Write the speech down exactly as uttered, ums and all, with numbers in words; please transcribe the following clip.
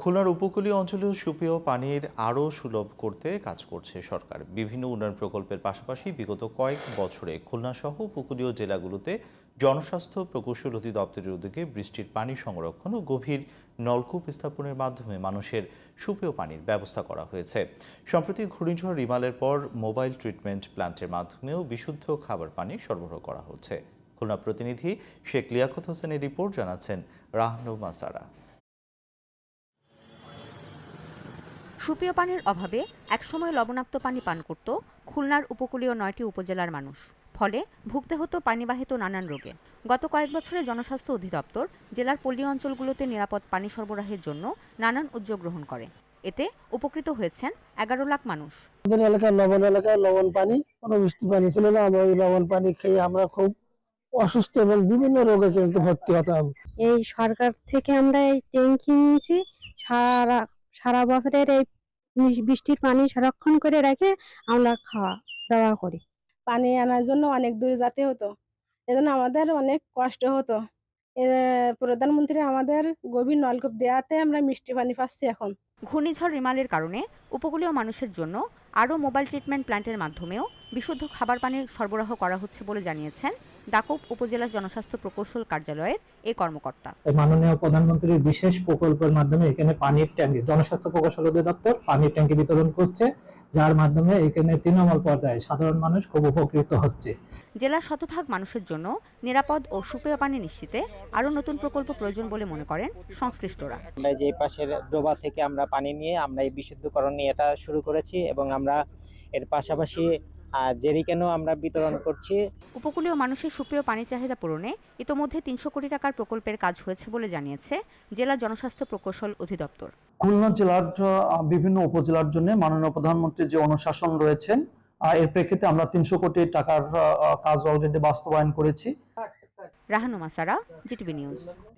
খুলনার উপকূলীয় অঞ্চলেও সুপেয় পানির আরও সুলভ করতে কাজ করছে সরকার। বিভিন্ন উন্নয়ন প্রকল্পের পাশাপাশি বিগত কয়েক বছরে খুলনাসহ উপকূলীয় জেলাগুলোতে জনস্বাস্থ্য প্রকৌশল অধিদপ্তরের উদ্যোগে বৃষ্টির পানি সংরক্ষণ ও গভীর নলকূপ স্থাপনের মাধ্যমে মানুষের সুপেয় পানির ব্যবস্থা করা হয়েছে। সম্প্রতি ঘূর্ণিঝড় রিমালের পর মোবাইল ট্রিটমেন্ট প্ল্যান্টের মাধ্যমেও বিশুদ্ধ খাবার পানি সরবরাহ করা হচ্ছে। খুলনা প্রতিনিধি শেখ লিয়াকত হোসেনের রিপোর্ট, জানাচ্ছেন রাহনুমা সারা। সুপেয় পানির অভাবে একসময় লবণাক্ত পানি পান করত খুলনার উপকূলীয় নয়টি উপজেলার মানুষ। ফলে ভুগতে হতো পানিবাহিত নানান রোগে। গত কয়েক বছরে জনস্বাস্থ্য অধিদপ্তর জেলার পল্লী অঞ্চলগুলোতে নিরাপদ পানি সরবরাহের জন্য নানান উদ্যোগ গ্রহণ করে। এতে উপকৃত হয়েছেন এগারো লাখ মানুষ। আমাদের এলাকার লবণ এলাকায় লবণ পানি, কোনো বৃষ্টি পানি ছিল না। আমরা ওই লবণ পানি খেয়ে আমরা খুব অসুস্থ এবং বিভিন্ন রোগে কিন্তু ভর্তি হতাম। এই সরকার থেকে আমরা এই ট্যাঙ্কি নিয়েছি, সারা সারা বছরের এই বৃষ্টির পানি সংরক্ষণ করে রেখে আমরা খাওয়া দাওয়া করি। পানি আনার জন্য অনেক দূরে যেতে হতো, এজন্য আমাদের অনেক কষ্ট হতো। প্রধানমন্ত্রী আমাদের গভীর নলকূপ দেওয়াতে আমরা মিষ্টি পানি পাচ্ছি এখন। ঘূর্ণিঝড় রিমালের কারণে উপকূলীয় মানুষের জন্য আরও মোবাইল ট্রিটমেন্ট প্ল্যান্টের মাধ্যমেও বিশুদ্ধ খাবার পানির সরবরাহ করা হচ্ছে বলে জানিয়েছেন দাকৌপ উপজেলা জনস্বাস্থ্য প্রকৌশল কার্যালয়ের এই কর্মকর্তা। মাননীয় প্রধানমন্ত্রীর বিশেষ প্রকল্পের মাধ্যমে এখানে পানির ট্যাঙ্কি জনস্বাস্থ্য প্রকৌশল অধিদপ্তর পানির ট্যাঙ্কি বিতরণ করছে, যার মাধ্যমে এখানে তৃণমূল পর্যায়ে সাধারণ মানুষ খুব উপকৃত হচ্ছে। জেলার শতভাগ মানুষের জন্য নিরাপদ ও সুপেয় পানি নিশ্চিতে আরও নতুন প্রকল্প প্রয়োজন বলে মনে করেন সংশ্লিষ্টরা। আমরা যে পাশের ডোবা থেকে আমরা পানি নিয়ে আমরা এই বিশুদ্ধকরণ নিয়ে এটা শুরু করেছি এবং আমরা এর পাশাপাশি জেরিকেনও আমরা বিতরণ করছি। উপকূলীয় মানুষের সুপেয় পানি চাহিদা পূরণে ইতোমধ্যে তিনশো কোটি টাকার প্রকল্পের কাজ হয়েছে বলে জানিয়েছে জেলা জনস্বাস্থ্য প্রকৌশল অধিদপ্তর। খুলনা জেলার বিভিন্ন উপজেলার জন্য মাননীয় প্রধানমন্ত্রীর যে অনুশাসন রয়েছেন, এর প্রেক্ষিতে আমরা তিনশো কোটি টাকার কাজ অলরেডি বাস্তবায়ন করেছি। Rahnuma Sara, GTV news.